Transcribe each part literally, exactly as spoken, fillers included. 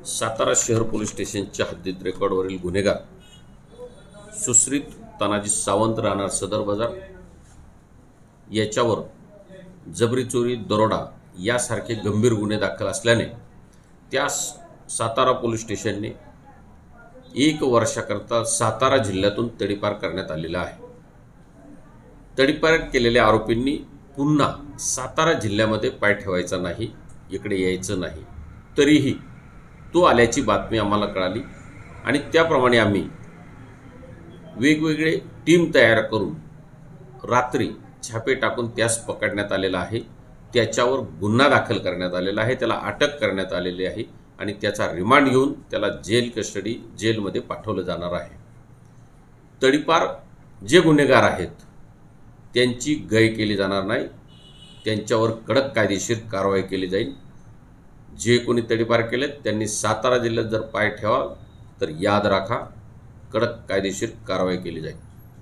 सातारा शहर पोलीस स्टेशनच्या हद्दीत रेकॉर्डवरील गुन्हेगार सुश्रीत तानाजी सावंत राहणार सदर बाजार याच्यावर जबरी चोरी दरोडा यासारखे गंभीर गुन्हे दाखल असल्याने त्यास सातारा पोलीस स्टेशनने एक वर्षाकरता सातारा जिल्ह्यातून तडीपार करण्यात आलेला आहे। तडीपार केलेल्या आरोपींनी पुन्हा सातारा जिल्ह्यामध्ये पाय ठेवायचा नाही, इकडे यायचं नाही। तरीही तो आल्याची बातमी आम्हाला कळाली आणि त्याप्रमाणे आम्ही वेगवेगळे टीम तयार करून रात्री छापे टाकून त्यास पकडण्यात आलेला आहे। त्याच्यावर गुन्हा दाखल करण्यात आलेला आहे, त्याला अटक करण्यात आलेली आहे आणि त्याचा रिमांड घेऊन त्याला जेल कस्टडी जेलमध्ये पाठवलं जाणार आहे। तडीपार जे गुन्हेगार आहेत त्यांची गय केली जाणार नाही, त्यांच्यावर कडक कायदेशीर कारवाई केली जाईल। जे कोणी तडीपार केलेत त्यांनी सातारा जिल्ह्यात जर पाय ठेवा तर याद राखा, कडक कायदेशीर कारवाई केली जाईल।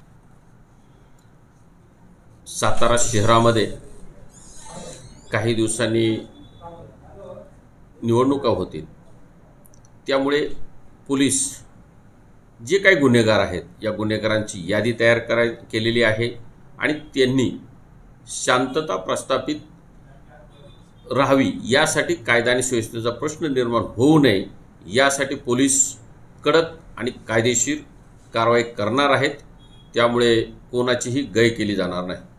सातारा शहरामध्ये काही दिवसांनी निवडणुका होतील, त्यामुळे पोलीस जे काही गुन्हेगार आहेत या गुन्हेगारांची यादी तयार करा केलेली आहे आणि त्यांनी शांतता प्रस्थापित राहावी यासाठी कायदा आणि सुव्यवस्थेचा प्रश्न निर्माण होऊ नये यासाठी पोलीस कडक आणि कायदेशीर कारवाई करणार आहेत। त्यामुळे कोणाचीही गय केली जाणार नाही।